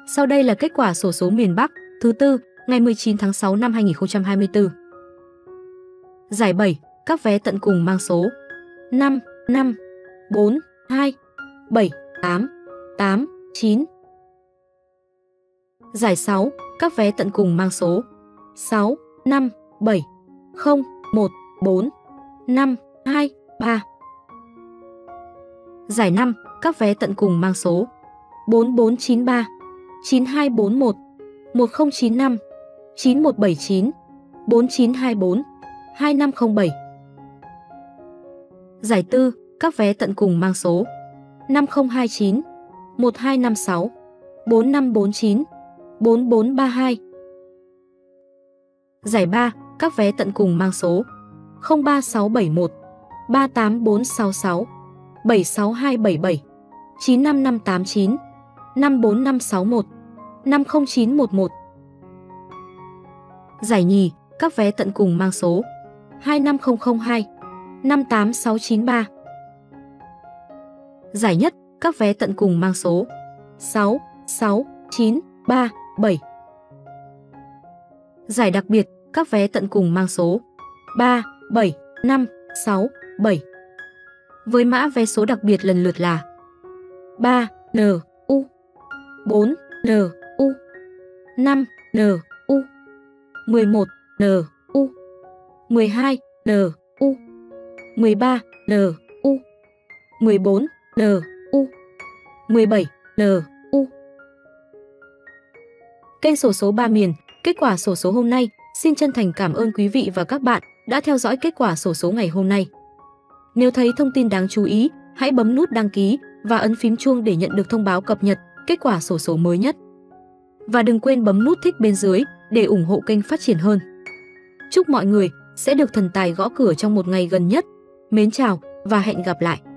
Sau đây là kết quả xổ số miền Bắc thứ tư ngày 19 tháng 6 năm 2024. Giải 7, các vé tận cùng mang số 5, 5, 4, 2, 7, 8, 8, 9. Giải 6, các vé tận cùng mang số 6, 5, 7, 0, 1, 4, 5, 2, 3. Giải 5, các vé tận cùng mang số 4493, 9241, 1095, 9179, 4924, 2507. Giải 4, các vé tận cùng mang số 5029, 1256, 4549, 4432. Giải 3, các vé tận cùng mang số 03671, 38466, 76277, 95589, 54561, 50911. Giải nhì, các vé tận cùng mang số 25002, 58693. Giải nhất, các vé tận cùng mang số 66937. Giải đặc biệt, các vé tận cùng mang số 37567. Với mã vé số đặc biệt lần lượt là 3NU, 4NU, 5NU, 11NU, 12NU, 13NU, 14NU, 17NU. Kênh xổ số 3 miền, kết quả xổ số hôm nay. Xin chân thành cảm ơn quý vị và các bạn đã theo dõi kết quả xổ số ngày hôm nay. Nếu thấy thông tin đáng chú ý, hãy bấm nút đăng ký và ấn phím chuông để nhận được thông báo cập nhật kết quả xổ số mới nhất. Và đừng quên bấm nút thích bên dưới để ủng hộ kênh phát triển hơn. Chúc mọi người sẽ được thần tài gõ cửa trong một ngày gần nhất. Mến chào và hẹn gặp lại!